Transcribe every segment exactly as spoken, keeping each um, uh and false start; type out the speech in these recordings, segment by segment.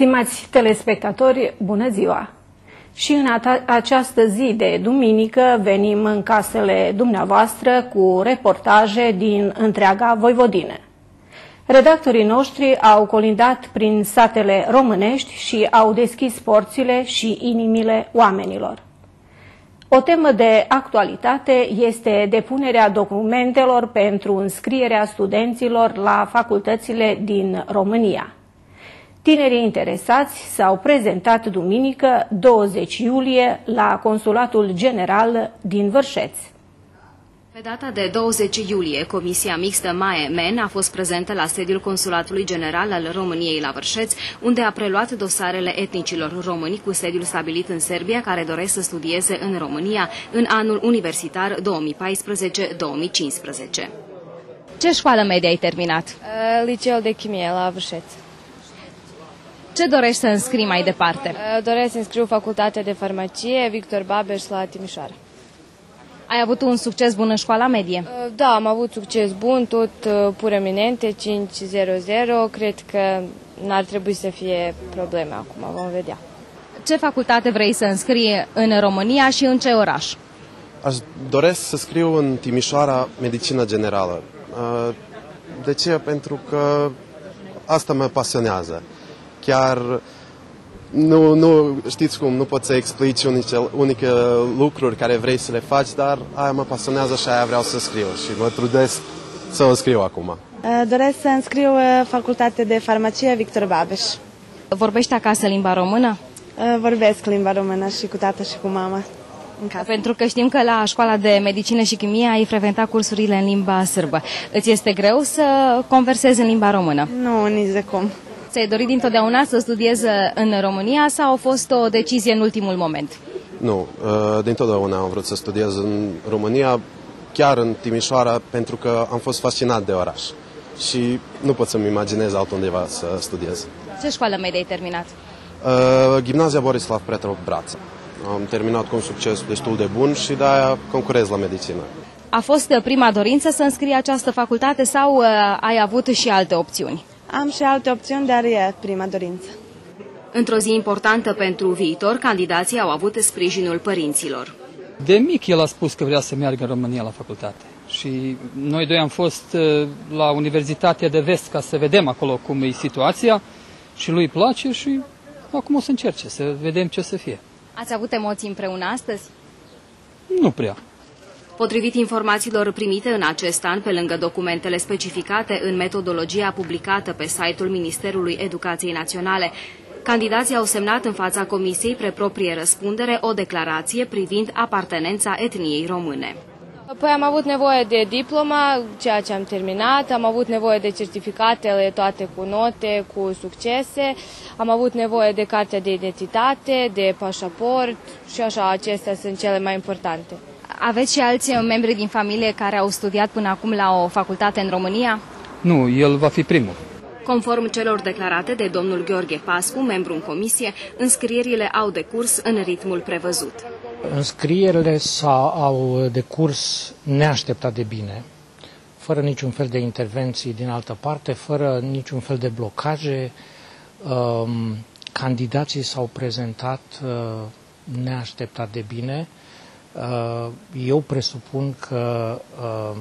Stimați telespectatori, bună ziua! Și în această zi de duminică venim în casele dumneavoastră cu reportaje din întreaga Voivodină. Redactorii noștri au colindat prin satele românești și au deschis porțile și inimile oamenilor. O temă de actualitate este depunerea documentelor pentru înscrierea studenților la facultățile din România. Tinerii interesați s-au prezentat duminică, douăzeci iulie, la Consulatul General din Vârșeț. Pe data de douăzeci iulie, Comisia Mixtă MAE-MEN a fost prezentă la sediul Consulatului General al României la Vârșeț, unde a preluat dosarele etnicilor români cu sediul stabilit în Serbia, care doresc să studieze în România în anul universitar două mii paisprezece două mii cincisprezece. Ce școală medie ai terminat? Liceul de chimie la Vârșeț. Ce dorești să înscrii mai departe? Doresc să înscriu facultatea de farmacie Victor Babeș la Timișoara. Ai avut un succes bun în școala medie? Da, am avut succes bun, tot pur eminente, cinci zero zero. Cred că n-ar trebui să fie probleme acum, vom vedea. Ce facultate vrei să înscrii în România și în ce oraș? Aș doresc să scriu în Timișoara medicină generală. De ce? Pentru că asta mă pasionează. Chiar nu, nu știți cum, nu poți să explici unice, unice lucruri care vrei să le faci, dar aia mă pasionează și aia vreau să scriu și mă trudesc să o scriu acum. Doresc să înscriu facultatea de farmacie Victor Babeș. Vorbești acasă limba română? Vorbesc limba română și cu tată și cu mama. Pentru că știm că la școala de medicină și chimie ai frecventat cursurile în limba sârbă. Îți este greu să conversezi în limba română? Nu, nici de cum. Ți-ai dorit dintotdeauna să studiezi în România sau a fost o decizie în ultimul moment? Nu, dintotdeauna am vrut să studiez în România, chiar în Timișoara, pentru că am fost fascinat de oraș și nu pot să-mi imaginez altundeva să studiez. Ce școală medie ai terminat? Gimnazia Borislav Petrov Brața. Am terminat cu un succes destul de bun și de-aia concurez la medicină. A fost prima dorință să înscrii această facultate sau ai avut și alte opțiuni? Am și alte opțiuni, dar e prima dorință. Într-o zi importantă pentru viitor, candidații au avut sprijinul părinților. De mic el a spus că vrea să meargă în România la facultate. Și noi doi am fost la Universitatea de Vest ca să vedem acolo cum e situația și lui place și acum o să încerce, să vedem ce o să fie. Ați avut emoții împreună astăzi? Nu prea. Potrivit informațiilor primite în acest an, pe lângă documentele specificate în metodologia publicată pe site-ul Ministerului Educației Naționale, candidații au semnat în fața Comisiei pre proprie răspundere o declarație privind apartenența etniei române. Apoi am avut nevoie de diploma, ceea ce am terminat, am avut nevoie de certificatele toate cu note, cu succese, am avut nevoie de cartea de identitate, de pașaport și așa, acestea sunt cele mai importante. Aveți și alți membri din familie care au studiat până acum la o facultate în România? Nu, el va fi primul. Conform celor declarate de domnul Gheorghe Pascu, membru în comisie, înscrierile au decurs în ritmul prevăzut. Înscrierile au decurs neașteptat de bine, fără niciun fel de intervenții din altă parte, fără niciun fel de blocaje. Candidații s-au prezentat neașteptat de bine. Eu presupun că uh,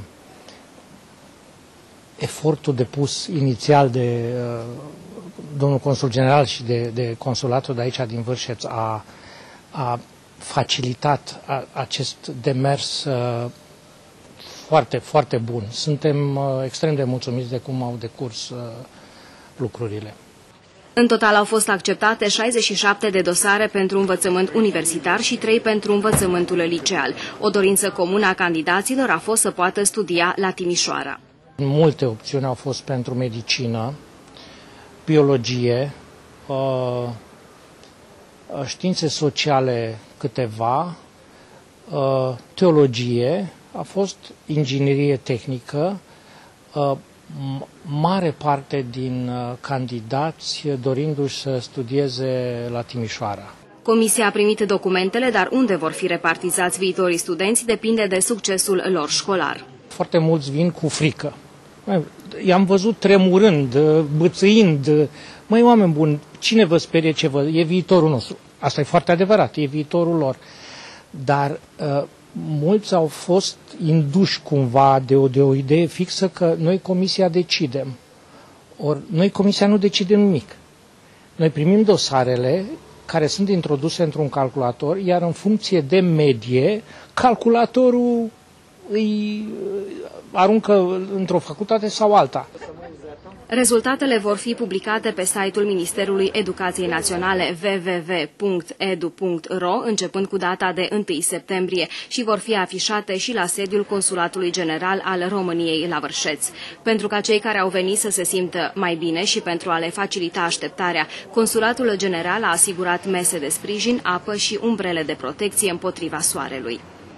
efortul depus inițial de uh, domnul consul general și de, de consulatul de aici din Vârșeț a, a facilitat a, acest demers uh, foarte, foarte bun. Suntem uh, extrem de mulțumiți de cum au decurs uh, lucrurile. În total au fost acceptate șaizeci și șapte de dosare pentru învățământ universitar și trei pentru învățământul liceal. O dorință comună a candidaților a fost să poată studia la Timișoara. Multe opțiuni au fost pentru medicină, biologie, științe sociale câteva, teologie, a fost inginerie tehnică. Mare parte din candidați dorindu-și să studieze la Timișoara. Comisia a primit documentele, dar unde vor fi repartizați viitorii studenți depinde de succesul lor școlar. Foarte mulți vin cu frică. I-am văzut tremurând, bâțâind. Măi, oameni buni, cine vă sperie ce vă... E viitorul nostru. Asta e foarte adevărat, e viitorul lor. Dar uh, mulți au fost induși cumva de o, de o idee fixă că noi Comisia decidem. Ori noi Comisia nu decidem nimic. Noi primim dosarele care sunt introduse într-un calculator, iar în funcție de medie, calculatorul îi aruncă într-o facultate sau alta. Rezultatele vor fi publicate pe site-ul Ministerului Educației Naționale w w w punct e d u punct r o începând cu data de întâi septembrie și vor fi afișate și la sediul Consulatului General al României la Vârșeț. Pentru ca cei care au venit să se simtă mai bine și pentru a le facilita așteptarea, Consulatul General a asigurat mese de sprijin, apă și umbrele de protecție împotriva soarelui.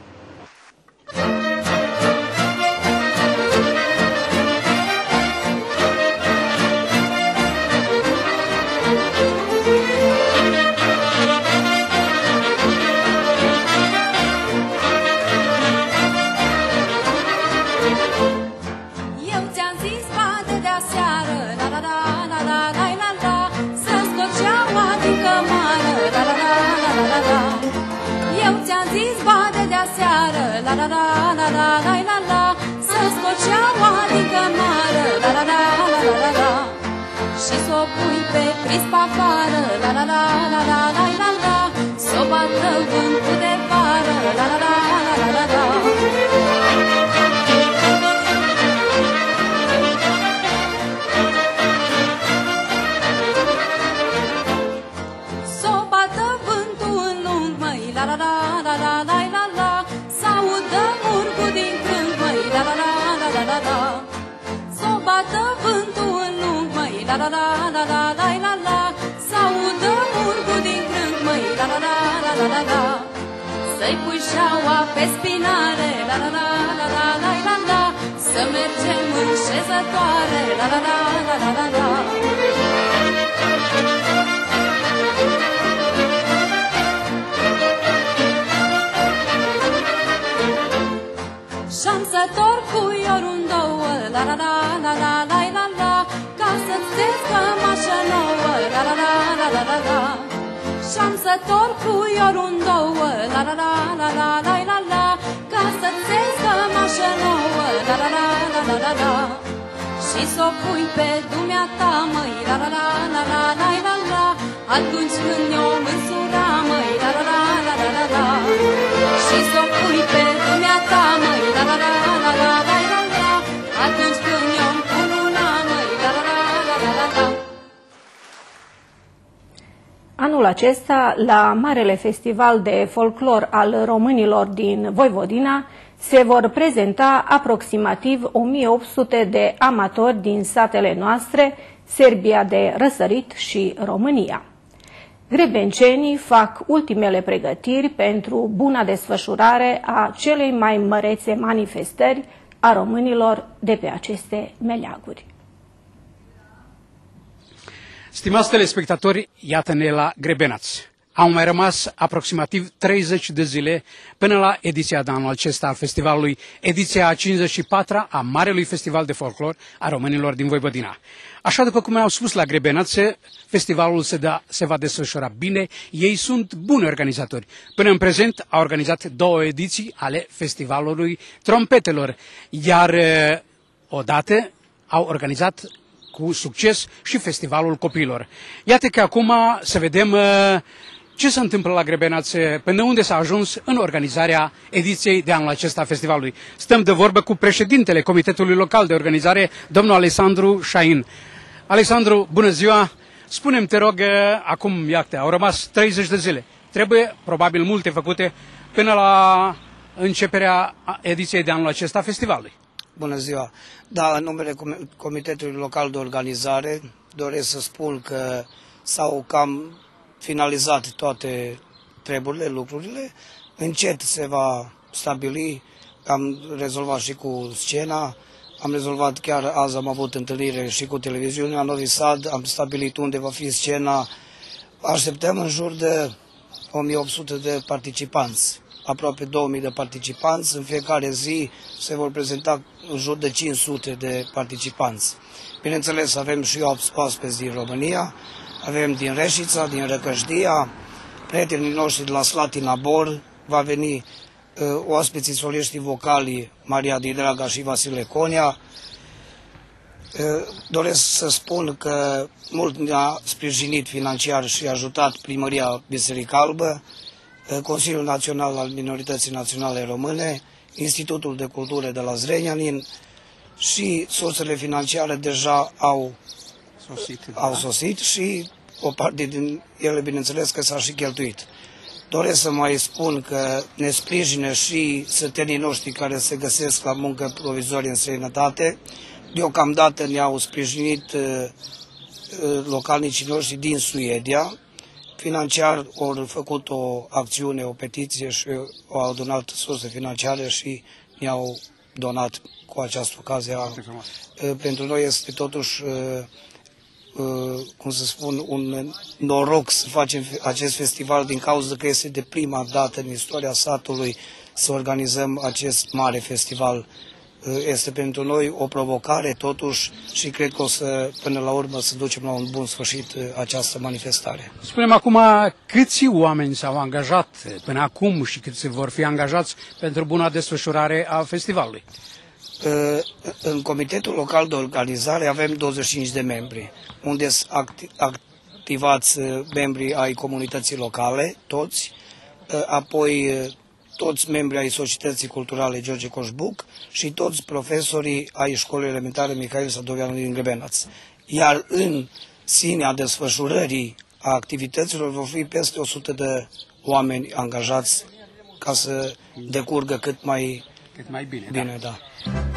La la la la la la la la, să scoți ceaua din cămară, la la la la la la la, și s-o pui pe prispa afară, la la la la la la la la, s-o bată vântul de vară, la la la la la la la. S-o bată vântul în lung, măi, la la la la la la la la, s-audă murgul din crâng, măi, la la la la la la la. S-o bată vântul în lung, măi, la la la la la la la la, s-audă murgul din crâng, măi, la la la la la la la. Să-i pui șaua pe spinare, la la la la la la la la, să mergem în șezătoare, la la la la la la la. Și-am să torc puiorul în două, la la la la la la la la, ca să-ți dezi cămașă nouă, la la la la la la la. Și-am să torc puiorul în două, la la la la la la la la, ca să-ți dezi cămașă nouă, la la la la la la la. Și s-o pui pe dumneata, măi, la la la la la la la la, atunci când ne-o mânsura, măi, la la la la la la la. Și s-o pui pe dumneata, măi, la la la la la la la la, atunci când ne-o încununa, măi, la la la la la la la. Anul acesta, la Marele Festival de Folclor al Românilor din Voivodina, se vor prezenta aproximativ o mie opt sute de amatori din satele noastre, Serbia de Răsărit și România. Grebencenii fac ultimele pregătiri pentru buna desfășurare a celei mai mărețe manifestări a românilor de pe aceste meleaguri. Stimați telespectatori, iată-ne la Grebenaț. Au mai rămas aproximativ treizeci de zile până la ediția de anul acesta a festivalului, ediția a cincizeci și patra a Marelui Festival de Folclor a Românilor din Voivodina. Așa după cum au spus la Grebenaț, festivalul se, da, se va desfășura bine, ei sunt buni organizatori. Până în prezent au organizat două ediții ale festivalului trompetelor, iar odată au organizat cu succes și festivalul copiilor. Iată că acum să vedem ce se întâmplă la Grebenaț, până unde s-a ajuns în organizarea ediției de anul acesta a festivalului. Stăm de vorbă cu președintele Comitetului Local de Organizare, domnul Alexandru Șahin. Alexandru, bună ziua! Spune-mi, te rog, acum, iată, au rămas treizeci de zile. Trebuie, probabil, multe făcute până la începerea ediției de anul acesta a festivalului. Bună ziua! Da, în numele Comitetului Local de Organizare doresc să spun că s-au cam finalizat toate treburile, lucrurile. Încet se va stabili, am rezolvat și cu scena, am rezolvat chiar azi, am avut întâlnire și cu televiziunea Novi Sad, am stabilit unde va fi scena. Așteptăm în jur de o mie opt sute de participanți. aproape două mii de participanți. În fiecare zi se vor prezenta în jur de cinci sute de participanți. Bineînțeles, avem și oaspeți din România, avem din Reșița, din Răcășdia, prietenii noștri de la Slatina Bor, va veni uh, oaspeții soliștii vocali Maria Didraga și Vasile Conia. Doresc să spun că mult ne-a sprijinit financiar și ajutat Primăria Biserica Albă, Consiliul Național al Minorității Naționale Române, Institutul de Cultură de la Zrenjanin și sursele financiare deja au sosit, au da. sosit și o parte din ele, bineînțeles, că s-a și cheltuit. Doresc să mai spun că ne sprijină și sătenii noștri care se găsesc la muncă provizorie în străinătate. Deocamdată ne-au sprijinit uh, localnicii noștri din Suedia. Financiar au făcut o acțiune, o petiție și au adunat surse financiare și ne-au donat cu această ocazie. Uh, pentru noi este totuși, uh, uh, cum să spun, un noroc să facem acest festival din cauza că este de prima dată în istoria satului să organizăm acest mare festival. Este pentru noi o provocare totuși și cred că o să, până la urmă, să ducem la un bun sfârșit această manifestare. Spunem acum câți oameni s-au angajat până acum și câți vor fi angajați pentru buna desfășurare a festivalului? În Comitetul Local de Organizare avem douăzeci și cinci de membri, unde sunt activați membrii ai comunității locale, toți, apoi toți membrii ai Societății Culturale George Coșbuc și toți profesorii ai Școlii Elementare Mihail Sadoveanu din Grebenaț. Iar în sinea desfășurării a activităților vor fi peste o sută de oameni angajați ca să decurgă cât mai, cât mai bine. bine da. Da.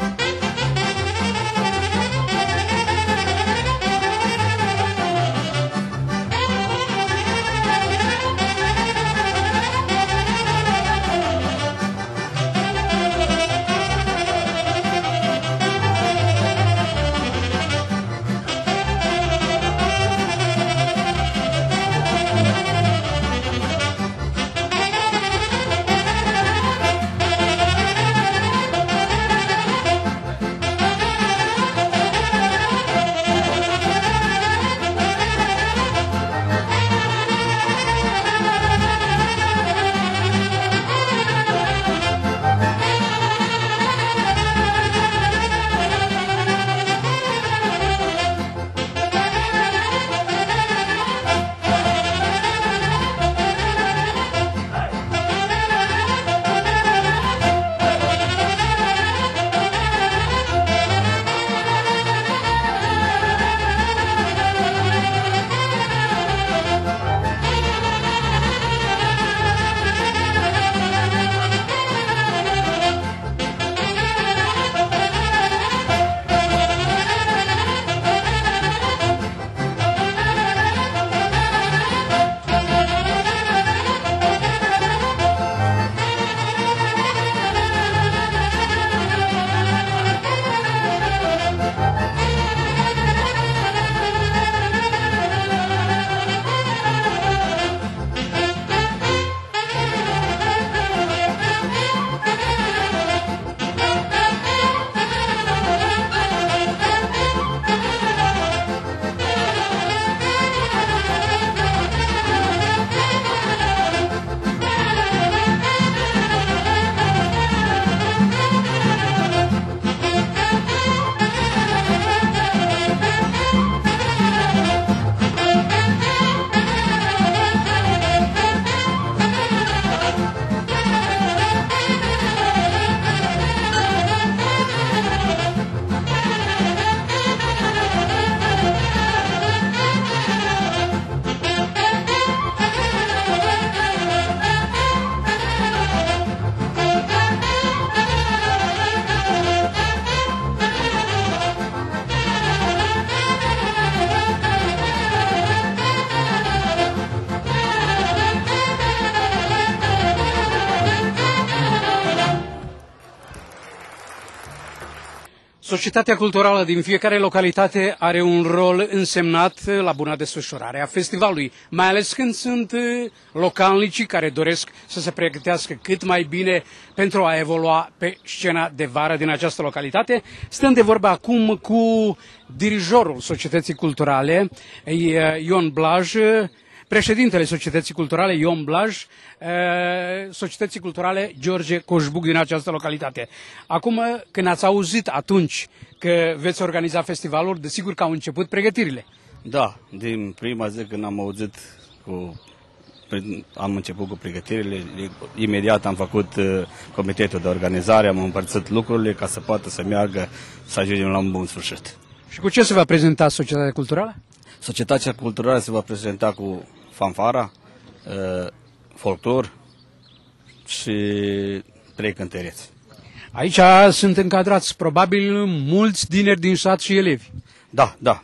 Societatea culturală din fiecare localitate are un rol însemnat la buna desfășurare a festivalului, mai ales când sunt localnicii care doresc să se pregătească cât mai bine pentru a evolua pe scena de vară din această localitate. Stăm de vorbă acum cu dirijorul Societății Culturale, Ion Blaj, președintele Societății Culturale, Ion Blaj, Societății Culturale George Coșbuc din această localitate. Acum, când ați auzit atunci că veți organiza festivalul, desigur că au început pregătirile. Da, din prima zi când am auzit, cu, am început cu pregătirile, imediat am făcut comitetul de organizare, am împărțit lucrurile ca să poată să meargă, să ajungem la un bun sfârșit. Și cu ce se va prezenta Societatea Culturală? Societatea Culturală se va prezenta cu fanfara, folclor și trei cântăreți. Aici sunt încadrați probabil mulți tineri din sat și elevi. Da, da.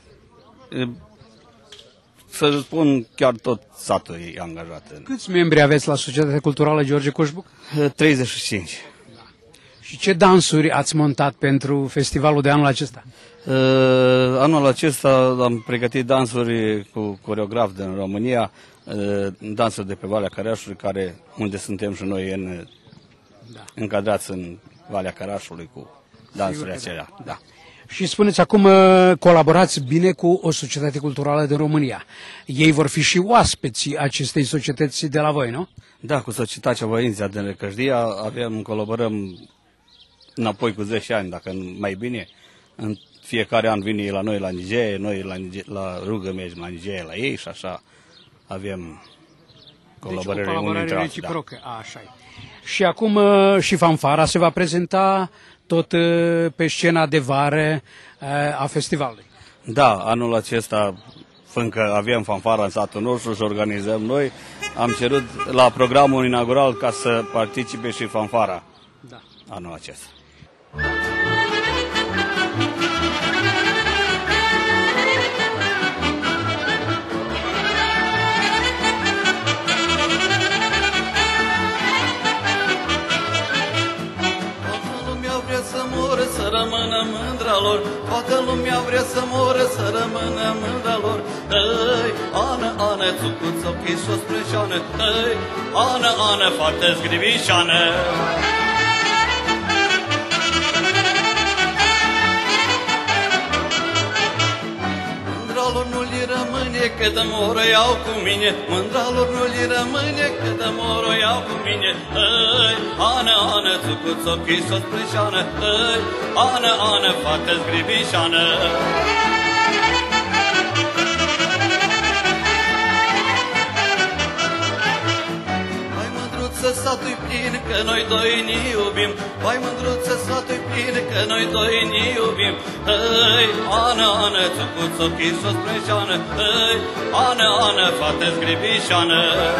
Să spun, chiar tot satul e angajat. Câți membri aveți la Societatea Culturală George Coșbuc? treizeci și cinci. Da. Și ce dansuri ați montat pentru festivalul de anul acesta? Uh, anul acesta am pregătit dansuri cu coreograf din România, uh, dansuri de pe Valea Cărașului, care, unde suntem și noi în, da. încadrați în Valea Cărașului cu dansurile acelea. Da. Da. Și spuneți acum, colaborați bine cu o societate culturală din România. Ei vor fi și oaspeții acestei societăți de la voi, nu? Da, cu Societatea Voința din Răcășdia avem, colaborăm înapoi cu zece ani, dacă mai bine. În fiecare an vine la noi la Nigeria, noi la, la Rugă mergem la Nigeria la ei și așa avem colaborare, deci, o colaborare unii reciprocă. Da. Așa e. Și acum și fanfara se va prezenta tot pe scena de vară a festivalului. Da, anul acesta, fiindcă avem fanfara în satul nostru și organizăm noi, am cerut la programul inaugural ca să participe și fanfara, da. Anul acesta. Să rămână mândra lor, toată lumea vrea să moră, să rămână mândra lor. Ei, Ană, Ană, țucuță, ochișo sprânșoană, ei, Ană, Ană, fată zgrivișoană. Mândra lor nu-li rămâne, că de mor o iau cu mine, mândra lor nu-li rămâne, că de mor o iau cu mine. Ei, Ană, Ană, țucuță, ochișo sprânșoană, ei, Ană, Ană, fată zgrivișoană. Hai mândruță, satul-i plin, că noi doi ne iubim, hai mândruță, satul-i plin, că noi doi ne iubim. Ei, Ană, Ană, țucuță, ochișo sprânșoană, ei, Ană, Ană, fată zgrivișoană.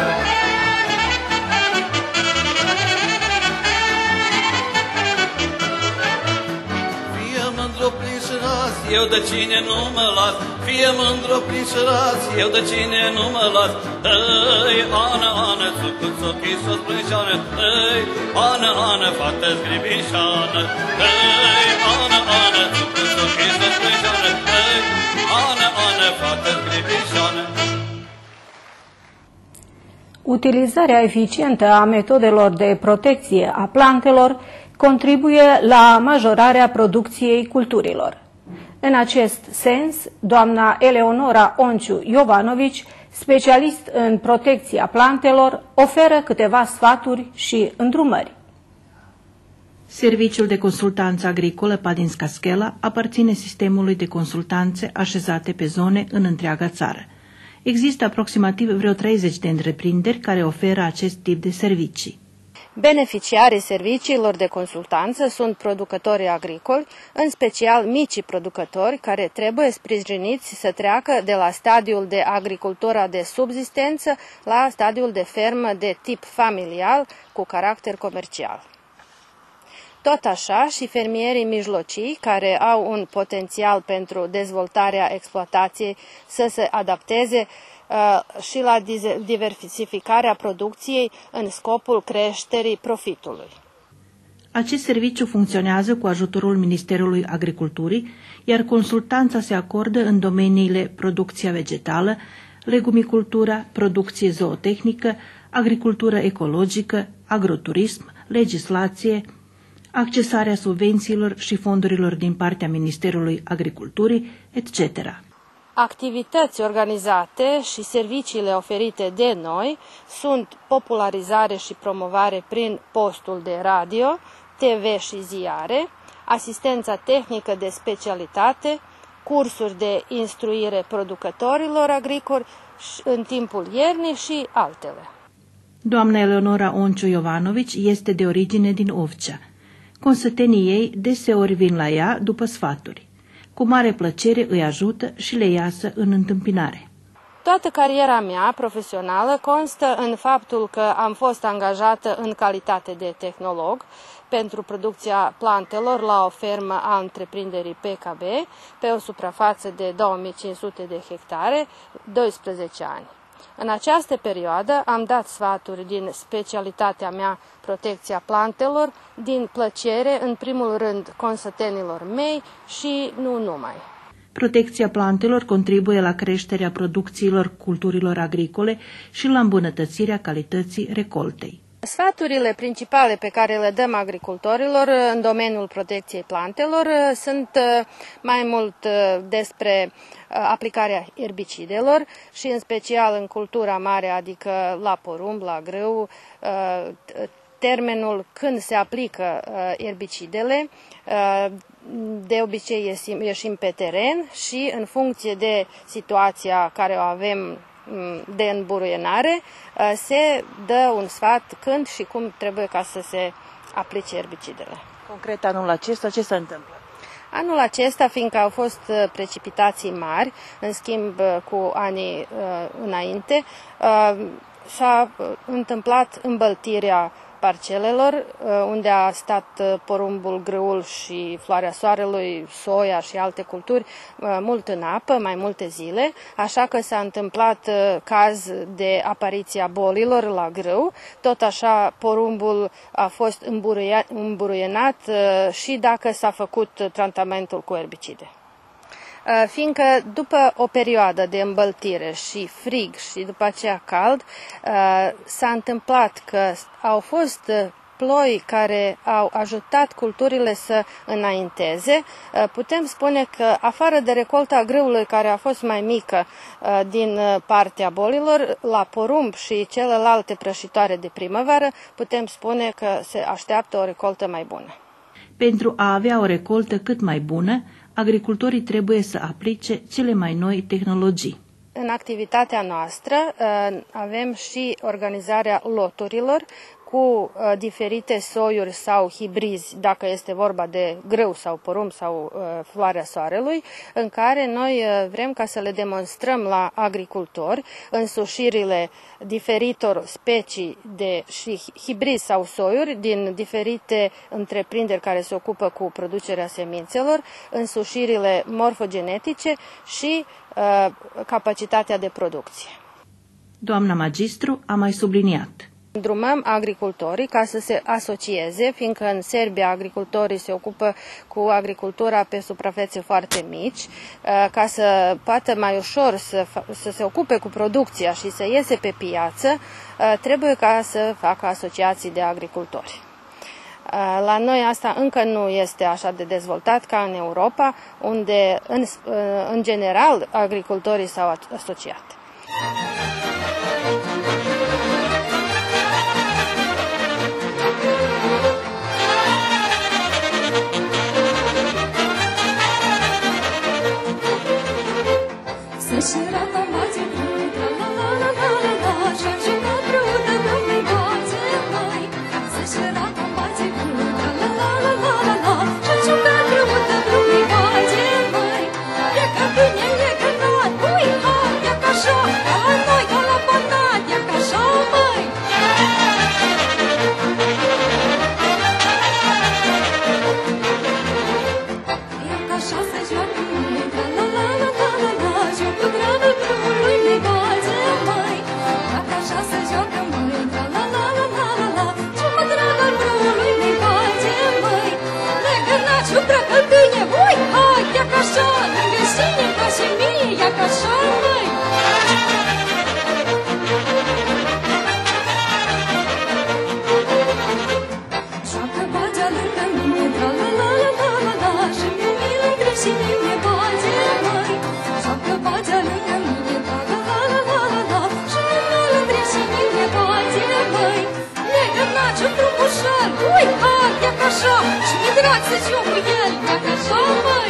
Eu de cine nu mă las, fie mândru plin și ras, eu de cine nu mă las. Ei, Ană, Ană, țucuță, ochișo sprânșoană, ei, Ană, Ană, fată zgrivișoană. Ei, Ană, Ană, țucuță, ochișo sprânșoană, ei, Ană, Ană, fată zgrivișoană. Utilizarea eficientă a metodelor de protecție a plantelor contribuie la majorarea producției culturilor. În acest sens, doamna Eleonora Onciu Iovanovici, specialist în protecția plantelor, oferă câteva sfaturi și îndrumări. Serviciul de consultanță agricolă Padinska Skela aparține sistemului de consultanțe așezate pe zone în întreaga țară. Există aproximativ vreo treizeci de întreprinderi care oferă acest tip de servicii. Beneficiarii serviciilor de consultanță sunt producătorii agricoli, în special micii producători care trebuie sprijiniți să treacă de la stadiul de agricultură de subzistență la stadiul de fermă de tip familial cu caracter comercial. Tot așa și fermierii mijlocii, care au un potențial pentru dezvoltarea exploatației să se adapteze și la diversificarea producției în scopul creșterii profitului. Acest serviciu funcționează cu ajutorul Ministerului Agriculturii, iar consultanța se acordă în domeniile producția vegetală, legumicultura, producție zootehnică, agricultură ecologică, agroturism, legislație, accesarea subvențiilor și fondurilor din partea Ministerului Agriculturii, et cetera. Activități organizate și serviciile oferite de noi sunt popularizare și promovare prin postul de radio, T V și ziare, asistența tehnică de specialitate, cursuri de instruire producătorilor agricoli în timpul iernii și altele. Doamna Eleonora Onciu Jovanovici este de origine din Ovcea. Consătenii ei deseori vin la ea după sfaturi. Cu mare plăcere îi ajută și le iasă în întâmpinare. Toată cariera mea profesională constă în faptul că am fost angajată în calitate de tehnolog pentru producția plantelor la o fermă a întreprinderii P K B pe o suprafață de două mii cinci sute de hectare, doisprezece ani. În această perioadă am dat sfaturi din specialitatea mea, protecția plantelor, din plăcere, în primul rând, consătenilor mei și nu numai. Protecția plantelor contribuie la creșterea producțiilor culturilor agricole și la îmbunătățirea calității recoltei. Sfaturile principale pe care le dăm agricultorilor în domeniul protecției plantelor sunt mai mult despre aplicarea erbicidelor și în special în cultura mare, adică la porumb, la grâu, termenul când se aplică erbicidele. De obicei ieșim, ieșim pe teren și în funcție de situația care o avem de înburuienare, se dă un sfat când și cum trebuie ca să se aplice erbicidele. Concret, anul acesta, ce se întâmplă? Anul acesta, fiindcă au fost precipitații mari, în schimb cu anii uh, înainte, uh, s-a întâmplat îmbăltirea parcelelor, unde a stat porumbul, grâul și floarea soarelui, soia și alte culturi mult în apă, mai multe zile, așa că s-a întâmplat caz de apariția bolilor la grâu, tot așa porumbul a fost îmburuienat și dacă s-a făcut tratamentul cu erbicide. Fiindcă după o perioadă de îmbăltire și frig și după aceea cald, s-a întâmplat că au fost ploi care au ajutat culturile să înainteze, putem spune că afară de recolta grâului care a fost mai mică din partea bolilor, la porumb și celelalte prășitoare de primăvară, putem spune că se așteaptă o recoltă mai bună. Pentru a avea o recoltă cât mai bună, agricultorii trebuie să aplice cele mai noi tehnologii. În activitatea noastră avem și organizarea loturilor cu diferite soiuri sau hibrizi, dacă este vorba de grâu sau porumb sau floarea soarelui, în care noi vrem ca să le demonstrăm la agricultori însușirile diferitor specii de și hibrizi sau soiuri din diferite întreprinderi care se ocupă cu producerea semințelor, însușirile morfogenetice și uh, capacitatea de producție. Doamna magistru a mai subliniat. Îndrumăm agricultorii ca să se asocieze, fiindcă în Serbia agricultorii se ocupă cu agricultura pe suprafețe foarte mici, ca să poată mai ușor să, să se ocupe cu producția și să iese pe piață, trebuie ca să facă asociații de agricultori. La noi asta încă nu este așa de dezvoltat ca în Europa, unde în, în general agricultorii s-au asociat. Show ui, ha, ia ca așa, și mi-e drag să joc cu el, ia ca așa, măi.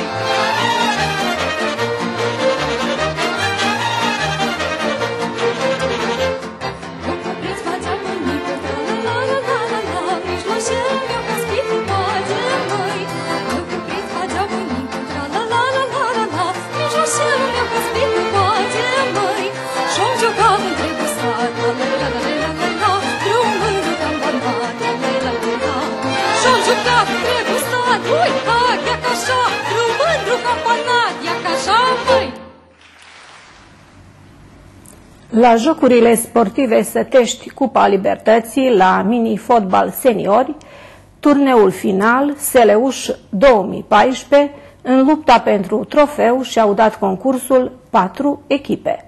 La Jocurile Sportive Sătești Cupa Libertății la mini-fotbal seniori, turneul final Seleuș două mii paisprezece, în lupta pentru trofeu și-au dat concursul patru echipe.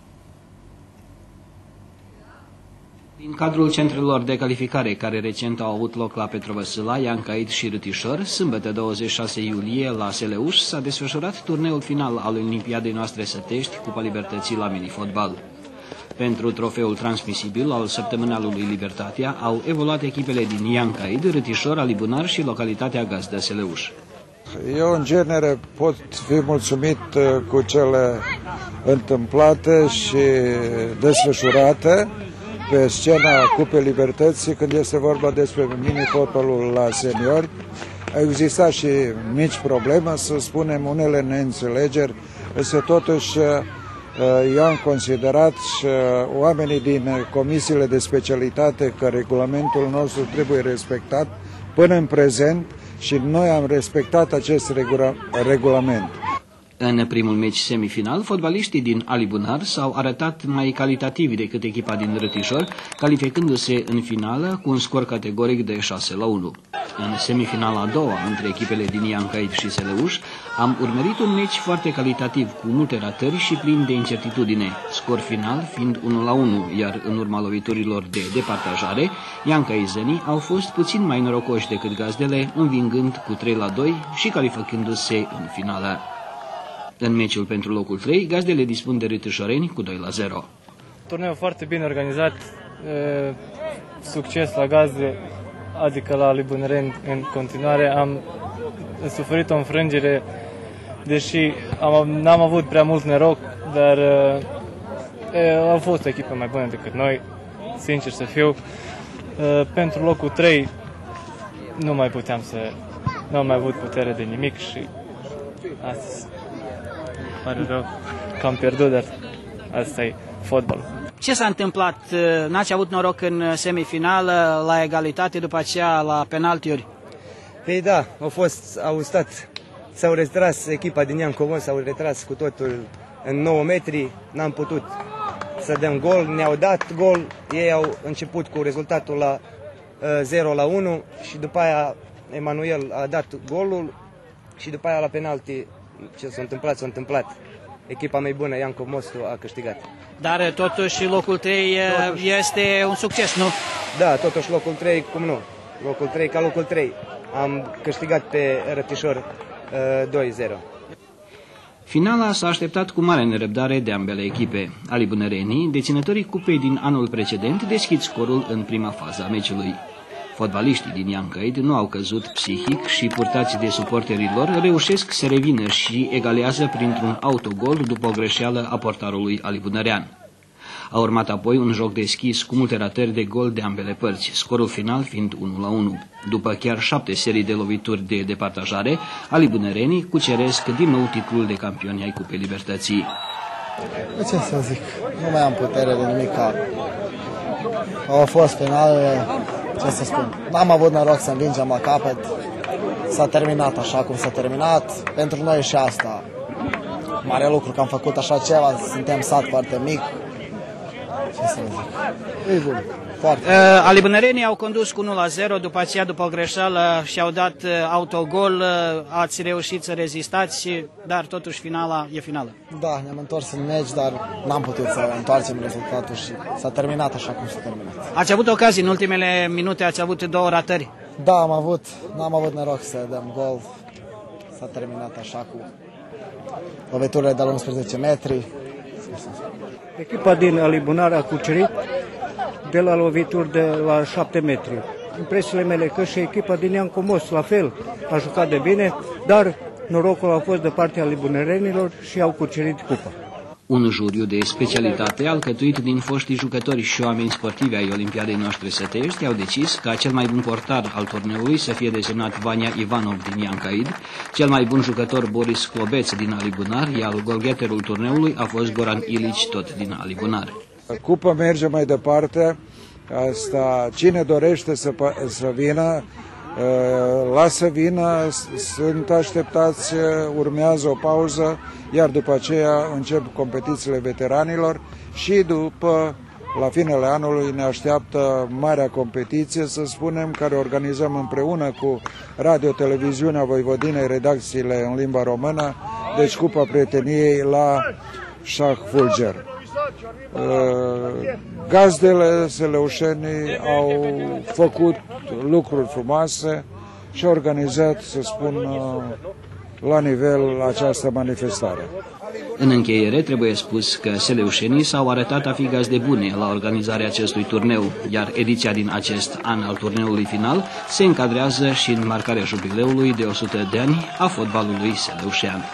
Din cadrul centrelor de calificare care recent au avut loc la Petrovăsâla, Iancait și Râtișor, sâmbătă douăzeci și șase iulie la Seleuș s-a desfășurat turneul final al Olimpiadei noastre Sătești, Cupa Libertății la mini-fotbal. Pentru trofeul transmisibil al săptămânalului Libertatea au evoluat echipele din Iancait, Râtișor, Alibunar și localitatea gazdă Seleuș. Eu, în genere, pot fi mulțumit cu cele întâmplate și desfășurate pe scena Cupei Libertății, când este vorba despre mini-fotbalul la seniori. Au existat și mici probleme, să spunem, unele neînțelegeri, însă totuși eu am considerat și oamenii din comisiile de specialitate că regulamentul nostru trebuie respectat până în prezent și noi am respectat acest regula regulament. În primul meci semifinal, fotbaliștii din Alibunar s-au arătat mai calitativi decât echipa din Râtișor, calificându-se în finală cu un scor categoric de șase la unu. În semifinala a doua, între echipele din Iancait și Seleuș, am urmărit un meci foarte calitativ, cu multe ratări și plin de incertitudine, scor final fiind unu la unu, iar în urma loviturilor de departajare, iancaizenii au fost puțin mai norocoși decât gazdele, învingând cu trei la doi și calificându-se în finală. În meciul pentru locul trei, gazdele dispun de râtișoreni cu doi la zero. Turneul foarte bine organizat, e, succes la gazde, adică la Libunăreni în continuare. Am suferit o înfrângere, deși n-am avut prea mult noroc, dar e, au fost o echipă mai bună decât noi, sincer să fiu. E, pentru locul trei nu mai puteam să... nu am mai avut putere de nimic și astăzi pare rău că am pierdut, dar asta e fotbalul. Ce s-a întâmplat? N-ați avut noroc în semifinală, la egalitate, după aceea la penaltiuri? Păi da, au fost, au stat, s-au retras, echipa din Iancomon s-au retras cu totul în nouă metri, n-am putut să dăm gol, ne-au dat gol, ei au început cu rezultatul la uh, zero la unu și după aia Emanuel a dat golul și după aia la penalti ce s-a întâmplat, s-a întâmplat. Echipa mai bună, Ianco Mostu, a câștigat. Dar totuși locul trei totuși este un succes, nu? Da, totuși locul trei, cum nu? Locul trei ca locul trei. Am câștigat pe Rătișor uh, doi zero. Finala s-a așteptat cu mare nerăbdare de ambele echipe. Alibunărenii, deținătorii cupei din anul precedent, deschid scorul în prima fază a meciului. Fotbaliștii din Iancait nu au căzut psihic și, purtați de suporterii lor, reușesc să revină și egalează printr-un autogol după o greșeală a portarului alibunărean. A urmat apoi un joc deschis cu multe ratări de gol de ambele părți, scorul final fiind unu la unu. După chiar șapte serii de lovituri de departajare, alibunărenii cuceresc din nou titlul de campioni ai Cupei Libertății. Ce să zic, nu mai am putere de nimic. Au fost finale, ce să spun, n-am avut noroc să învingem la capăt, s-a terminat așa cum s-a terminat, pentru noi și asta. Mare lucru că am făcut așa ceva, suntem sat foarte mic. Ce să zic, e bun, foarte bun. Uh, Alibunărenii au condus cu unu la zero, după aceea, după o greșeală, și-au dat uh, autogol, uh, ați reușit să rezistați, dar totuși finala e finală. Da, ne-am întors în meci, dar n-am putut să întoarcem rezultatul și s-a terminat așa cum s-a terminat. Ați avut ocazii, în ultimele minute ați avut două ratări. Da, am avut, n-am avut noroc să dăm gol, s-a terminat așa cu loviturile de la unsprezece metri. Echipa din Alibunar a cucerit de la lovituri de la șapte metri. impresiile mele că și echipa din Iancomos la fel a jucat de bine, dar norocul a fost de partea libunerenilor și au cucerit cupa. Un juriu de specialitate alcătuit din foștii jucători și oameni sportivi ai Olimpiadei noastre sătești au decis ca cel mai bun portar al turneului să fie desemnat Vania Ivanov din Iancaid, cel mai bun jucător Boris Clobeț din Alibunar, iar golgheterul turneului a fost Goran Ilici, tot din Alibunar. Cupa merge mai departe, asta cine dorește să, să vină, lasă vină, sunt așteptați, urmează o pauză, iar după aceea încep competițiile veteranilor și după, la finele anului, ne așteaptă marea competiție, să spunem, care organizăm împreună cu Radio-Televiziunea Voivodinei, redacțiile în limba română, deci Cupa Prieteniei la Șah Fulger. Gazdele seleușenii au făcut lucruri frumoase și au organizat, să spun, la nivel această manifestare. În încheiere, trebuie spus că seleușenii s-au arătat a fi gazde bune la organizarea acestui turneu, iar ediția din acest an al turneului final se încadrează și în marcarea jubileului de o sută de ani a fotbalului seleușean.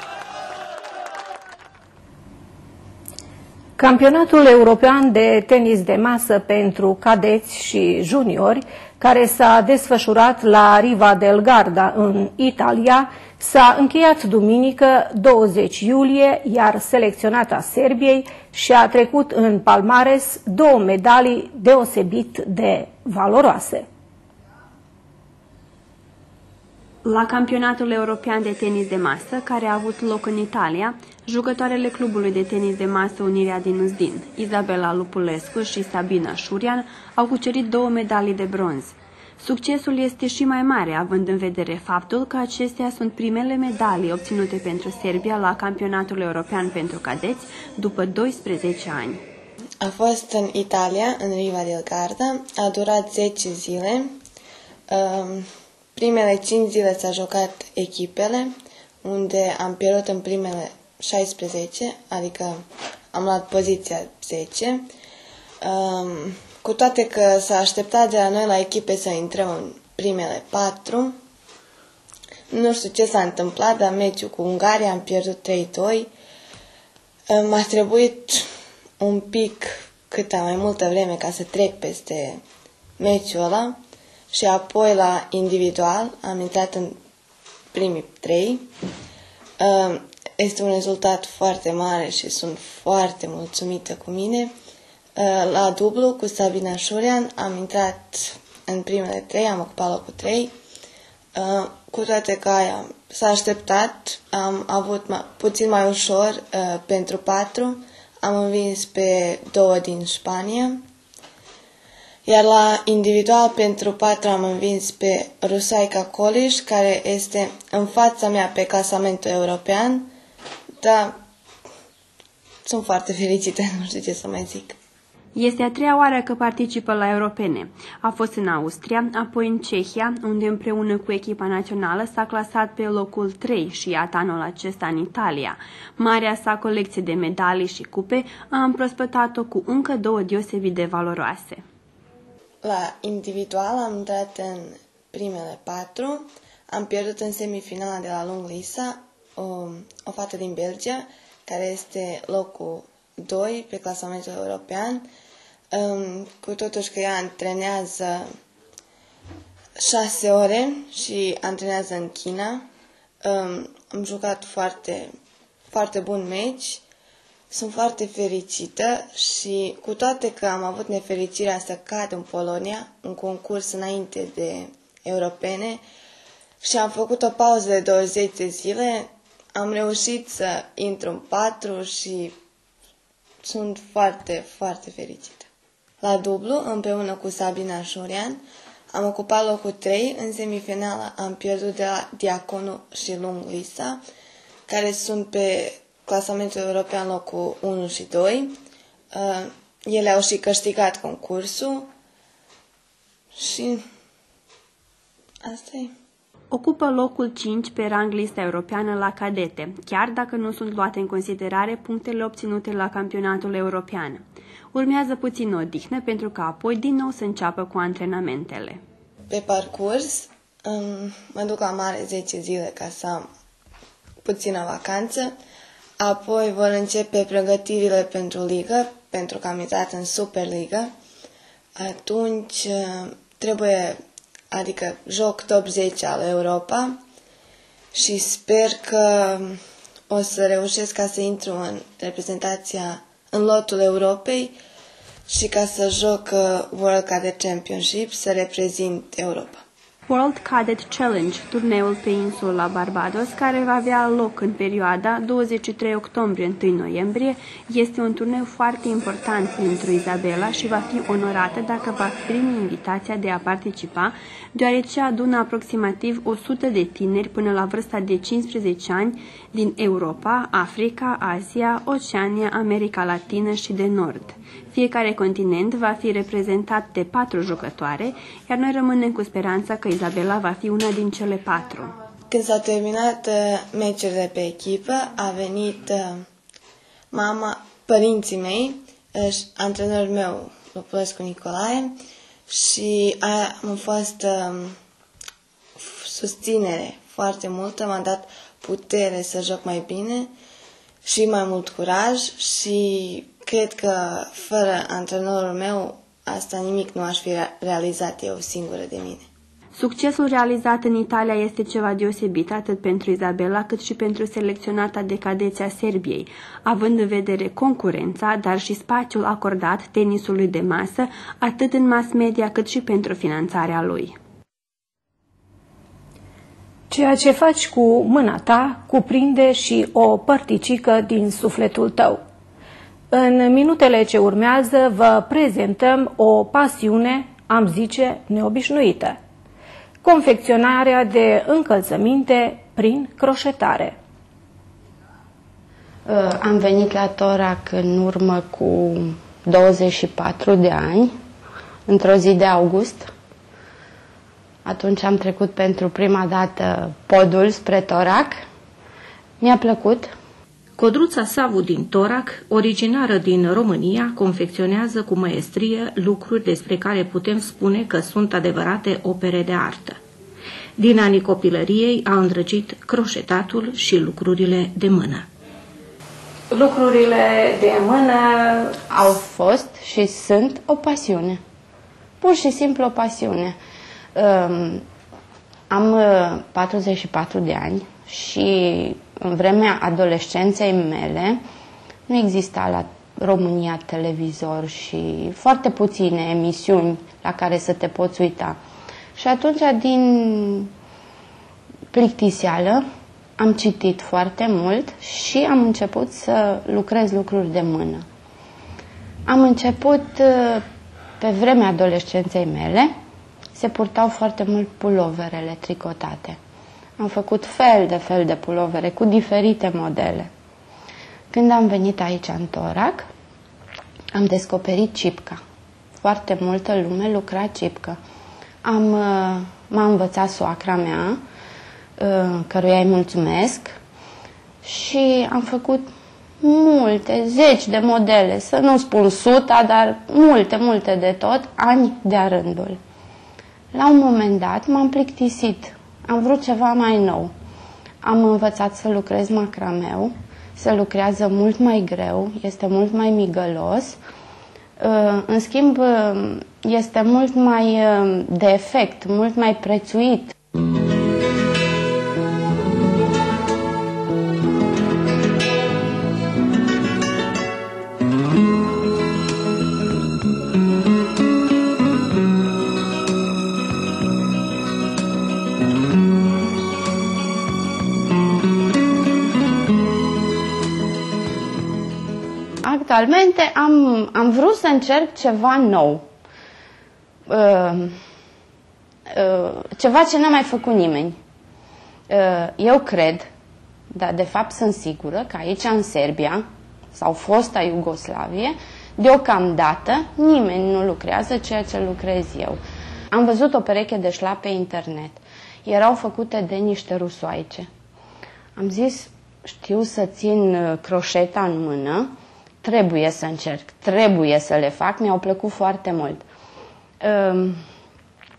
Campionatul european de tenis de masă pentru cadeți și juniori, care s-a desfășurat la Riva del Garda, în Italia, s-a încheiat duminică, douăzeci iulie, iar selecționata Serbiei și-a trecut în palmares două medalii deosebit de valoroase. La campionatul european de tenis de masă, care a avut loc în Italia, jucătoarele clubului de tenis de masă Unirea din Uzdin, Izabela Lupulescu și Sabina Șurian, au cucerit două medalii de bronz. Succesul este și mai mare, având în vedere faptul că acestea sunt primele medalii obținute pentru Serbia la campionatul european pentru cadeți după doisprezece ani. A fost în Italia, în Riva del Garda, a durat zece zile. Primele cinci zile s-a jucat echipele, unde am pierdut în primele șaisprezece, adică am luat poziția zece. Cu toate că s-a așteptat de la noi la echipe să intrăm în primele patru, nu știu ce s-a întâmplat, dar meciul cu Ungaria am pierdut trei doi. M-a trebuit un pic câtă mai multă vreme ca să trec peste meciul ăla și apoi la individual am intrat în primii trei. Este un rezultat foarte mare și sunt foarte mulțumită cu mine. La dublu cu Sabina Șurian am intrat în primele trei, am ocupat locul trei. Cu toate că aia s-a așteptat, am avut mai, puțin mai ușor pentru patru, am învins pe două din Spania. Iar la individual pentru patru am învins pe Rusaica Coliș, care este în fața mea pe clasamentul european, dar sunt foarte fericită, nu știu ce să mai zic. Este a treia oară că participă la europene. A fost în Austria, apoi în Cehia, unde împreună cu echipa națională s-a clasat pe locul trei și iată anul acesta în Italia. Marea sa colecție de medalii și cupe a împrospătat-o cu încă două deosebit de valoroase. La individual am intrat în primele patru, am pierdut în semifinala de la Lung Lisa, o, o fată din Belgia, care este locul doi pe clasamentul european, um, cu totuși că ea antrenează șase ore și antrenează în China. Um, am jucat foarte, foarte bun meci, sunt foarte fericită și cu toate că am avut nefericirea să cad în Polonia, un concurs înainte de europene, și am făcut o pauză de douăzeci de zile, am reușit să intru în patru și sunt foarte, foarte fericită. La dublu, împreună cu Sabina Șurian, am ocupat locul trei, în semifinală am pierdut de la Diaconu și Lung Lisa, care sunt pe clasamentul european locul unu și doi. Ele au și câștigat concursul și asta e. Ocupă locul cinci pe ranglista europeană la cadete, chiar dacă nu sunt luate în considerare punctele obținute la campionatul european. Urmează puțin odihnă pentru că apoi din nou să înceapă cu antrenamentele. pe parcurs mă duc la mare zece zile ca să am puțină vacanță, apoi vor începe pregătirile pentru ligă, pentru că am intrat în Superliga. Atunci trebuie, adică joc top zece al Europa și sper că o să reușesc ca să intru în reprezentația, în lotul Europei și ca să joc World Cadet Championship, să reprezint Europa. World Cadet Challenge, turneul pe insula Barbados, care va avea loc în perioada douăzeci și trei octombrie - unu noiembrie, este un turneu foarte important pentru Izabela și va fi onorată dacă va primi invitația de a participa, deoarece adună aproximativ o sută de tineri până la vârsta de cincisprezece ani din Europa, Africa, Asia, Oceania, America Latină și de Nord. Fiecare continent va fi reprezentat de patru jucătoare, iar noi rămânem cu speranța că Izabela va fi una din cele patru. Când s-au terminat uh, meciurile pe echipă, a venit uh, mama, părinții mei, uh, antrenorul meu, Lupulescu Nicolae, și aia am fost uh, susținere foarte multă, m-a dat putere să joc mai bine și mai mult curaj și cred că fără antrenorul meu asta nimic nu aș fi realizat eu singură de mine. Succesul realizat în Italia este ceva deosebit atât pentru Izabela cât și pentru selecționata de cadeți a Serbiei, având în vedere concurența, dar și spațiul acordat tenisului de masă, atât în mass media cât și pentru finanțarea lui. Ceea ce faci cu mâna ta cuprinde și o părticică din sufletul tău. În minutele ce urmează vă prezentăm o pasiune, am zice, neobișnuită. Confecționarea de încălțăminte prin croșetare. Am venit la Torac în urmă cu douăzeci și patru de ani, într-o zi de august. Atunci am trecut pentru prima dată podul spre Torac. Mi-a plăcut. Codruța Savu din Torac, originară din România, confecționează cu măestrie lucruri despre care putem spune că sunt adevărate opere de artă. Din anii copilăriei a îndrăgit croșetatul și lucrurile de mână. Lucrurile de mână au fost și sunt o pasiune. Pur și simplu o pasiune. Am patruzeci și patru de ani și în vremea adolescenței mele nu exista la România televizor și foarte puține emisiuni la care să te poți uita. Și atunci, din plictiseală, am citit foarte mult și am început să lucrez lucruri de mână. Am început, pe vremea adolescenței mele, se purtau foarte mult puloverele tricotate. Am făcut fel de fel de pulovere cu diferite modele. Când am venit aici în Torac, am descoperit cipca. Foarte multă lume lucra cipcă. Am, m-a învățat soacra mea, căruia îi mulțumesc, și am făcut multe, zeci de modele, să nu spun suta, dar multe, multe de tot, ani de-a rândul. La un moment dat m-am plictisit. Am vrut ceva mai nou. Am învățat să lucrez macrameu. Se lucrează mult mai greu, este mult mai migălos. În schimb, este mult mai de efect, mult mai prețuit. Actualmente am, am vrut să încerc ceva nou, uh, uh, ceva ce n-a mai făcut nimeni. Uh, eu cred, dar de fapt sunt sigură că aici în Serbia sau fosta Iugoslavie, deocamdată nimeni nu lucrează ceea ce lucrez eu. Am văzut o pereche de șlapi pe internet, erau făcute de niște rusoaice. Am zis, știu să țin croșeta în mână, trebuie să încerc, trebuie să le fac, mi-au plăcut foarte mult.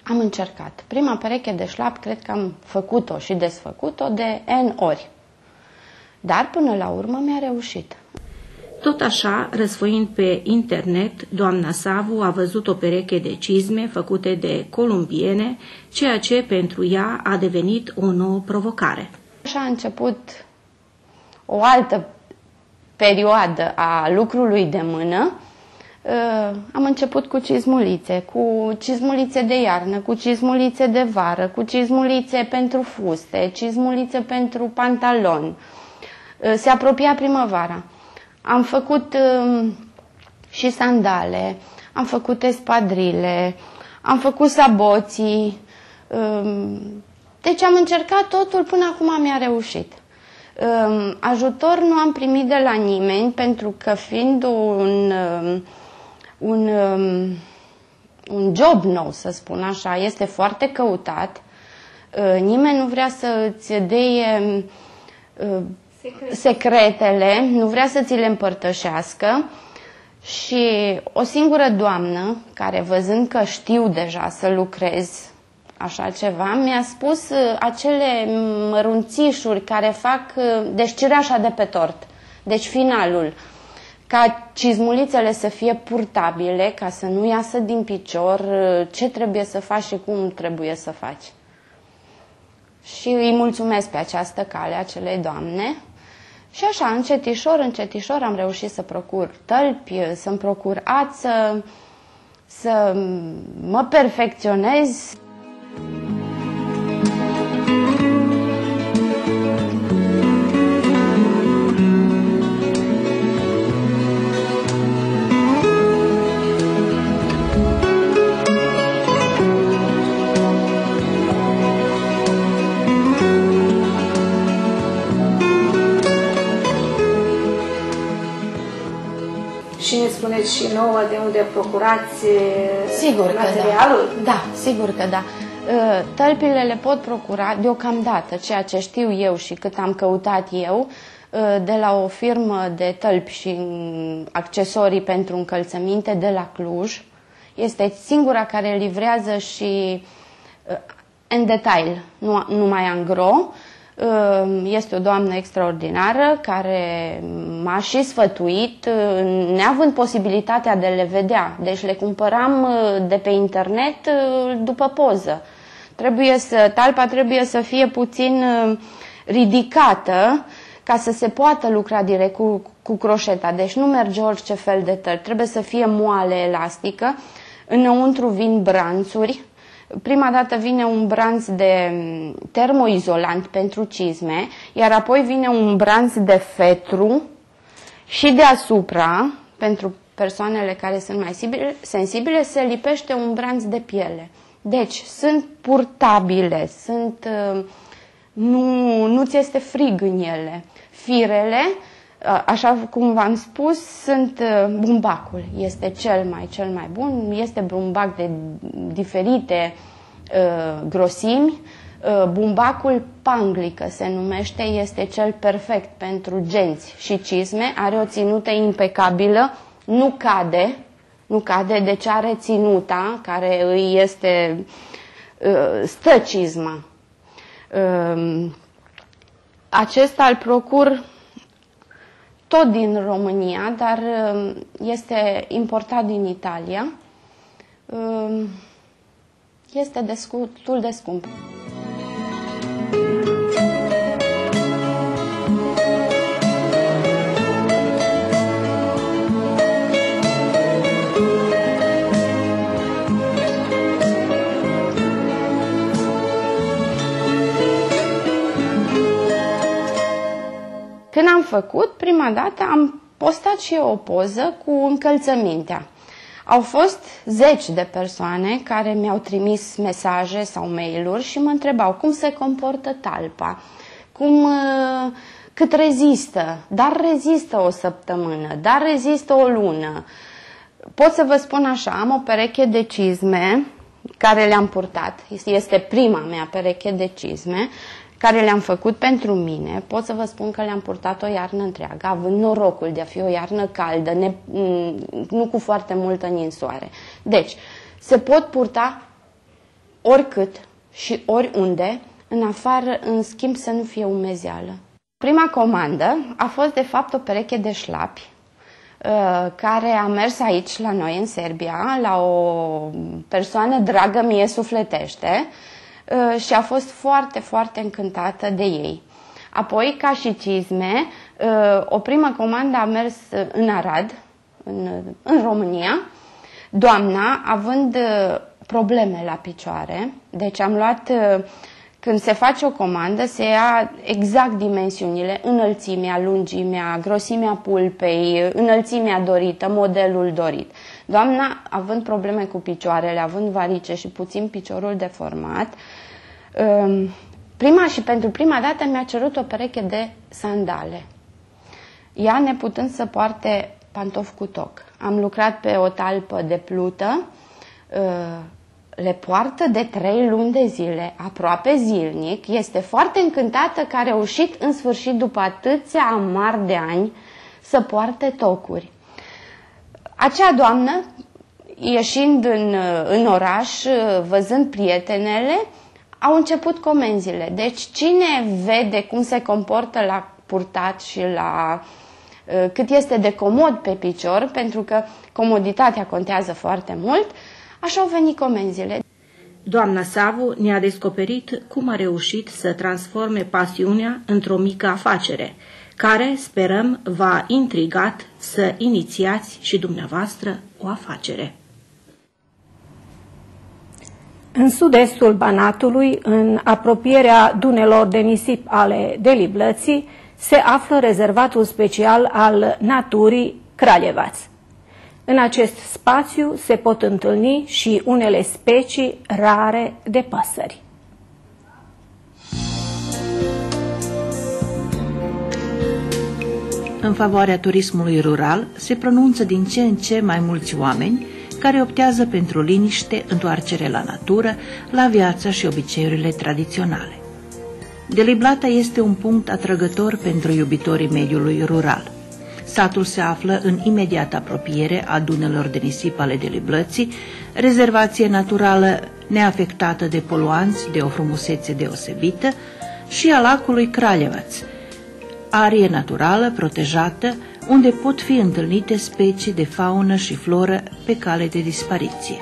Am încercat. Prima pereche de șlap cred că am făcut-o și desfăcut-o de N ori. Dar până la urmă mi-a reușit. Tot așa, răsfoind pe internet, doamna Savu a văzut o pereche de cizme făcute de columbiene, ceea ce pentru ea a devenit o nouă provocare. Așa a început o altă perioadă a lucrului de mână. Am început cu cizmulițe, cu cizmulițe de iarnă, cu cizmulițe de vară, cu cizmulițe pentru fuste, cizmulițe pentru pantaloni. Se apropia primăvara. Am făcut și sandale, am făcut espadrile, am făcut saboții. Deci am încercat totul, până acum mi-a reușit. Ajutor nu am primit de la nimeni, pentru că fiind un, un, un job nou, să spun așa, este foarte căutat. Nimeni nu vrea să îți dea secretele, nu vrea să ți le împărtășească. Și o singură doamnă, care văzând că știu deja să lucrez așa ceva, mi-a spus acele mărunțișuri care fac, deci cireașa de pe tort, deci finalul, ca cizmulițele să fie purtabile, ca să nu iasă din picior, ce trebuie să faci și cum trebuie să faci. Și îi mulțumesc pe această cale acelei doamne. Și așa, încetișor, încetișor am reușit să procur tălpi, să-mi procur ață, să mă perfecționez. Și ne spuneți și nouă de unde procurați sigur materialul? Că da. Da, sigur că da. Tălpile le pot procura deocamdată, ceea ce știu eu și cât am căutat eu, de la o firmă de tălpi și accesorii pentru încălțăminte de la Cluj. Este singura care livrează și în detail, nu numai angro. Este o doamnă extraordinară care m-a și sfătuit, neavând posibilitatea de le vedea. Deci le cumpăram de pe internet după poză. Trebuie să, talpa trebuie să fie puțin ridicată ca să se poată lucra direct cu, cu croșeta. Deci nu merge orice fel de tălpi. Trebuie să fie moale, elastică. Înăuntru vin branțuri. Prima dată vine un branț de termoizolant pentru cizme, iar apoi vine un branț de fetru și deasupra, pentru persoanele care sunt mai sensibile, se lipește un branț de piele. Deci, sunt purtabile, sunt, nu, nu ți este frig în ele. Firele, așa cum v-am spus, sunt bumbacul. Este cel mai, cel mai bun. Este bumbac de diferite uh, grosimi. Uh, bumbacul panglică se numește, este cel perfect pentru genți și cizme. Are o ținută impecabilă, nu cade, nu cade, deci are ținuta care îi este, uh, stă cizma. Uh, acesta îl procur tot din România, dar este importat din Italia. Este destul de scump. Când am făcut, prima dată am postat și eu o poză cu încălțămintea. Au fost zeci de persoane care mi-au trimis mesaje sau mail-uri și mă întrebau cum se comportă talpa, cum, cât rezistă, dar rezistă o săptămână, dar rezistă o lună. Pot să vă spun așa, am o pereche de cizme care le-am purtat, este prima mea pereche de cizme, care le-am făcut pentru mine. Pot să vă spun că le-am purtat o iarnă întreagă, având norocul de a fi o iarnă caldă, ne, nu cu foarte multă ninsoare. Deci, se pot purta oricât și oriunde, în afară, în schimb, să nu fie umezeală. Prima comandă a fost, de fapt, o pereche de șlapi care a mers aici, la noi, în Serbia, la o persoană dragă mie sufletește și a fost foarte, foarte încântată de ei. Apoi, ca și cizme, o primă comandă a mers în Arad, în, în România, doamna având probleme la picioare, deci am luat, când se face o comandă, se ia exact dimensiunile, înălțimea, lungimea, grosimea pulpei, înălțimea dorită, modelul dorit. Doamna, având probleme cu picioarele, având varice și puțin piciorul deformat, prima și pentru prima dată mi-a cerut o pereche de sandale. Ea, neputând să poarte pantofi cu toc. Am lucrat pe o talpă de plută, le poartă de trei luni de zile, aproape zilnic, este foarte încântată că a reușit în sfârșit, după atâția amari de ani, să poarte tocuri. Acea doamnă, ieșind în, în oraș, văzând prietenele, au început comenzile. Deci cine vede cum se comportă la purtat și la cât este de comod pe picior, pentru că comoditatea contează foarte mult, așa au venit comenzile. Doamna Savu ne-a descoperit cum a reușit să transforme pasiunea într-o mică afacere, care, sperăm, v-a intrigat să inițiați și dumneavoastră o afacere. În sud-estul Banatului, în apropierea dunelor de nisip ale Deliblății, se află rezervatul special al naturii Kraljevac. În acest spațiu se pot întâlni și unele specii rare de păsări. În favoarea turismului rural se pronunță din ce în ce mai mulți oameni care optează pentru liniște, întoarcere la natură, la viața și obiceiurile tradiționale. Deliblata este un punct atrăgător pentru iubitorii mediului rural. Satul se află în imediată apropiere a dunelor de nisip ale Deliblății, rezervație naturală neafectată de poluanți, de o frumusețe deosebită, și a lacului Kraljevac, arie naturală protejată, unde pot fi întâlnite specii de faună și floră pe cale de dispariție.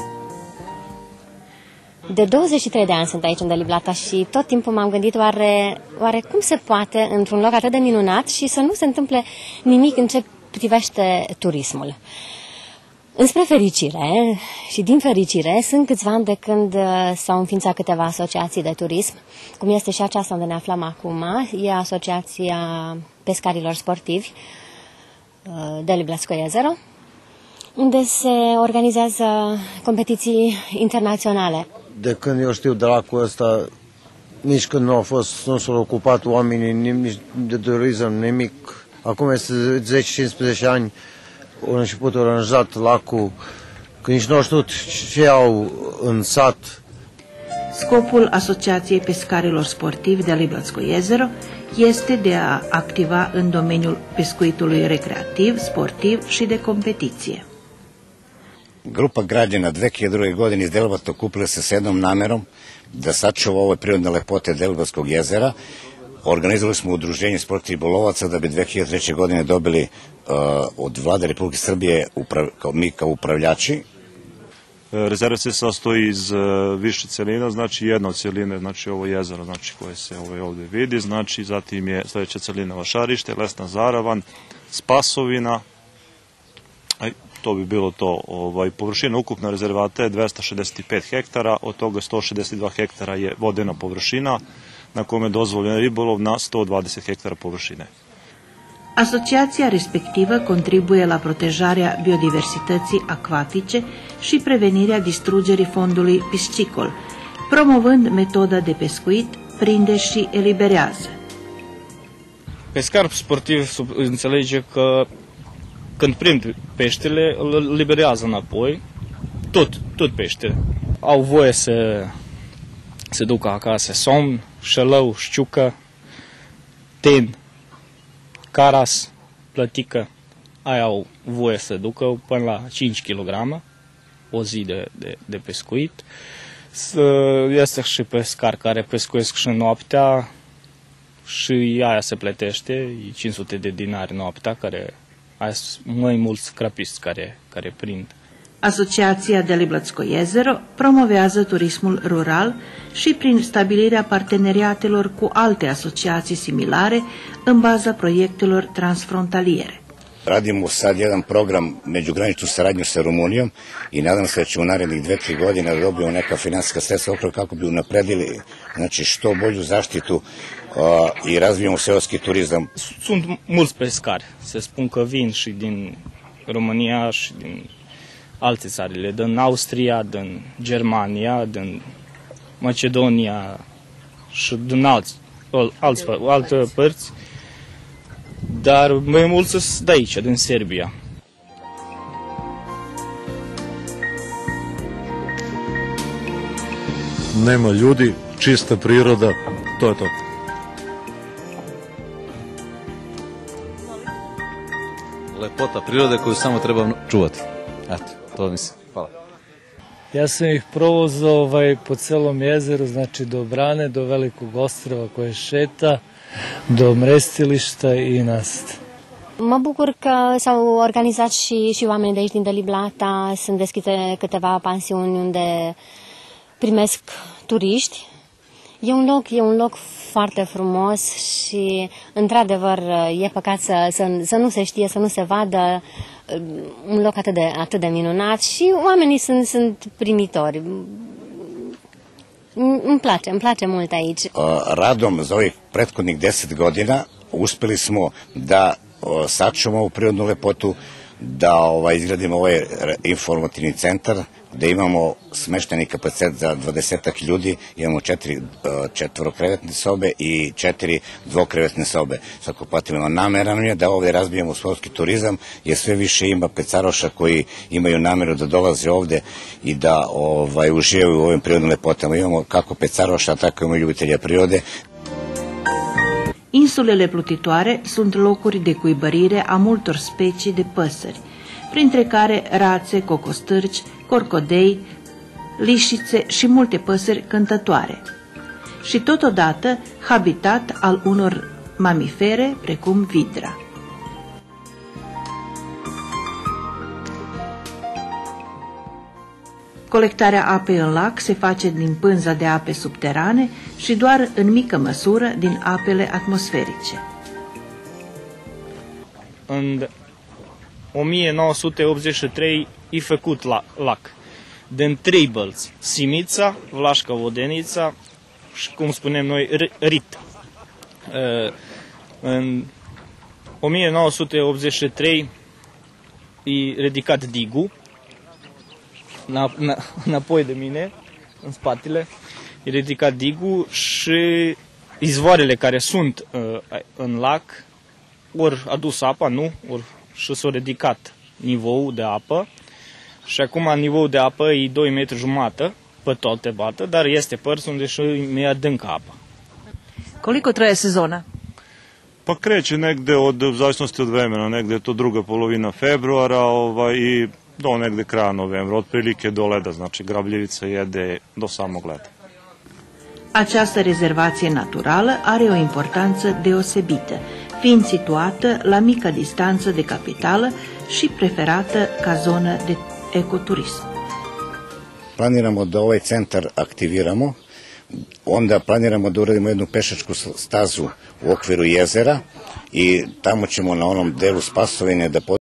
De douăzeci și trei de ani sunt aici în Deliblata și tot timpul m-am gândit oare, oare cum se poate într-un loc atât de minunat și să nu se întâmple nimic în ce privește turismul. Înspre fericire și din fericire sunt câțiva ani de când s-au înființat câteva asociații de turism, cum este și aceasta unde ne aflăm acum, e Asociația Pescarilor Sportivi Deliblatsko jezero, unde se organizează competiții internaționale. De când eu știu de lacul ăsta, nici când nu au fost, nu s-au ocupat oamenii, nici de turism, nimic. Acum este zece cincisprezece ani, au început aranjat lacul, că nici nu au știut ce au în sat. Scopul Asociației Pescarilor Sportivi Deliblatsko jezero este de a activa în domeniul pescuitului recreativ, sportiv și de competiție. Grupa građana dve hiljade druge. godine iz Delibata okupila se s jednom namerom da sačuva ove prirodne lepote Delibatskog jezera. Organizovali smo udruženje sport ribolovaca da bi dve hiljade treće. godine dobili uh, od vlade Republike Srbije uprav, kao, mi kao upravljači. Rezerva se sastoji iz uh, više celina, znači jedna od celine, znači ovo jezero, znači koje se ovaj, ovdje vidi, znači zatim je sljedeća celina Vašarište, Lesna Zaravan, Spasovina. Aj, to bi bilo to. Ovaj, površina ukupna rezervata je dvesta šezdeset pet hektara, od toga sto šezdeset dva hektara je vodena površina, na kome je dozvoljen ribolov na sto dvadeset hektara površine. Asociația respectivă contribuie la protejarea biodiversității acvatice și prevenirea distrugerii fondului piscicol, promovând metoda de pescuit, prinde și eliberează. Pescar sportiv înțelege că când prind peștele, îl liberează înapoi, tot, tot peștele. Au voie să se ducă acasă somn, șălău, șciucă, ten, caras, plătică, aia au voie să ducă până la cinci kilograme o zi de, de, de pescuit. Este și pescar care pescuiesc și noaptea și aia se plătește, e cinci sute de dinari noaptea, care aia sunt mai mulți crapiști care, care prind. Asociația Deliblatsko jezero promovează turismul rural și prin stabilirea parteneriatelor cu alte asociații similare în baza proiectelor transfrontaliere. Radimo sad jedan program međugraničnu saradnju sa Rumunijom i nadam se da ćemo u narednih dve, tri godine da dobijemo neka finansijska sredstva upravo kako bi unapredili, znači, što bolju zaštitu uh, i razvijemo seoski turizam. Sunt mulți pescari, se spun că vin și din România și din alte țările, din Austria, din Germania, din Macedonia și din alți, alți, alte părți, dar mai mulți sunt de aici, din Serbia. Nema ljudi, čista priroda, to je to. Lepota prirode koju samo treba čuvati. Eto, to mislim. Hvala. Ja sam ih provozao ovaj, po celom jezeru, znači do Brane, do Velikog ostrava koje šeta, do mrestilišta i nast. Mă bucur că s-au organizat și, și oameni de aici din Deliblata, sunt deschise câteva pansiuni unde primesc turiști. E un loc, e un loc foarte frumos și, într-adevăr, e păcat să, să, să nu se știe, să nu se vadă un loc atât de, atât de minunat și oamenii sunt, sunt primitori. Îmi place, îmi place mult aici. Radom za ovih prethodnih deset godina uspeli smo da sačuvamo ovu prirodnu lepotu, da ovaj, izgradimo ovaj informativni centar, gde imamo smešteni kapacitet za dvadesetak ljudi, imamo četiri četvorokrevetne sobe i četiri dvokrevetne sobe. Svako patimo namera nam je da ovde razbijemo sportski turizam, jer sve više ima pecaroša koji imaju nameru da dolaze ovde i da ovaj, uživaju u ovim prirodnim lepotama. Imamo kako pecaroša, tako imamo ljubitelja prirode. Insulele plutitoare sunt locuri de cuibărire a multor specii de păsări, printre care rațe, cocostârci, corcodei, lișițe și multe păsări cântătoare. Și totodată habitat al unor mamifere precum vidra. Colectarea apei în lac se face din pânza de ape subterane și doar în mică măsură din apele atmosferice. În o mie nouă sute optzeci și trei e făcut lac din trei bălți, Simița, Vlașca Vodenița și, cum spunem noi, Rit. În o mie nouă sute optzeci și trei e ridicat digul înapoi de mine, în spatele, e ridicat digul și izvoarele care sunt uh, în lac ori adus apa, nu, ori și s-a ridicat nivelul de apă și acum nivelul de apă e doi metri jumătate pe toate bată, dar este părți unde și e adâncă apa. Koliko traje sezona? Pa kreće negde od, u zavisnosti od vremena, negde je to druga polovina februara ovaj, i do negde kraja novembra, otprilike do leda, znači grabljevica jede do samog leda. Această rezervație naturală are o importanță deosebită, fiind situată la mică distanță de capitală și preferată ca zonă de ecoturism. Planiramo da ovaj centar aktiviramo, onda planiramo da uradimo jednu pešačku stazu u okviru jezera i tamo ćemo na onom delu Spasovine da